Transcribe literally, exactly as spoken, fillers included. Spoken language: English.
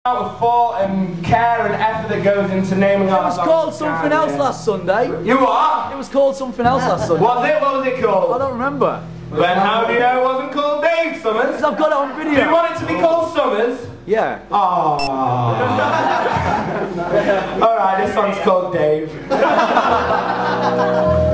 of thought and care and effort that goes into naming our It was songs. called something else last Sunday. You what? It was called something else last Sunday. Was it? What was it called? I don't remember. Then how do you know it wasn't called Dave Summers? Because I've got it on video. Do you want it to be called Summers? Yeah. Aww. Alright, this one's called Dave.